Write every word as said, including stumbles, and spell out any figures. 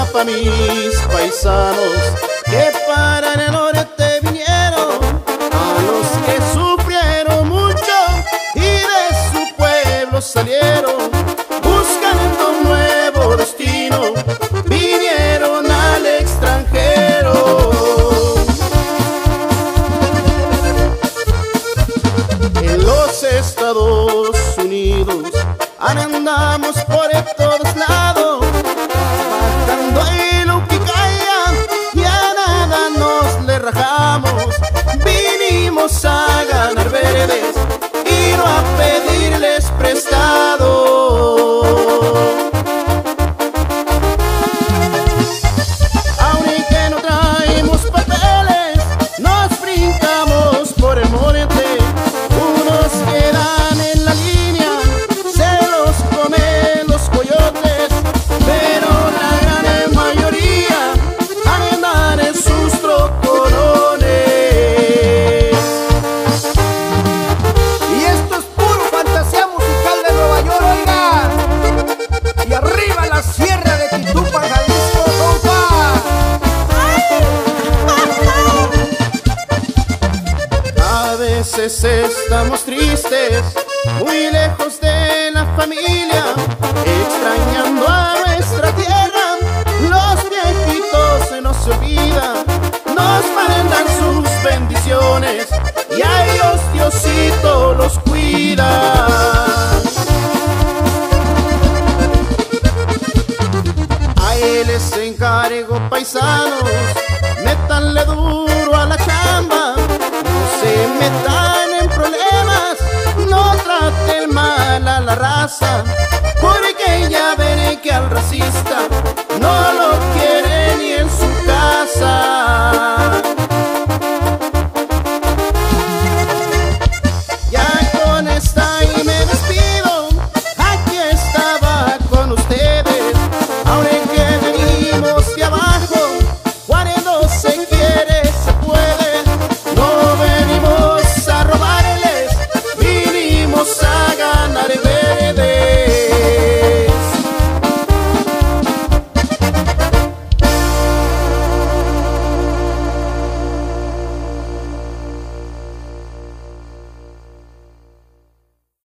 pa' mis paisanos que para el norte vinieron, a los que sufrieron mucho y de su pueblo salieron, buscando un nuevo destino, vinieron al extranjero. En los Estados Unidos andamos por todos lados, bajando y lo que caiga, y a nada nos le rajamos. Vinimos a ganar verdes y no a pedirles prestado. Aunque no traemos papeles, nos brincamos por el monte. Unos quedan en la línea, se los comen los coyotes, pero la gran mayoría andan en sus trocolones. Y esto es puro fantasía musical de Nueva York, oiga. Y arriba la sierra de Quitupa, Jalisco, compa. A veces estamos tristes, muy lejos de la familia, extrañando a nuestra tierra. Los viejitos no se olvidan, nos mandan sus bendiciones y a ellos Diosito los cuida. A él les encargo, paisanos, métanle duro a la chamba, no se metan en problemas, no traten mal a la raza, porque ya veré que al racista